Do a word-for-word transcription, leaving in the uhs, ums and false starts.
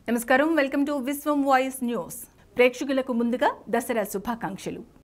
నమస్కారం, welcome to Vishwam voice news. ప్రేక్షకులకు ముందుగా దసరా శుభాకాంక్షలు.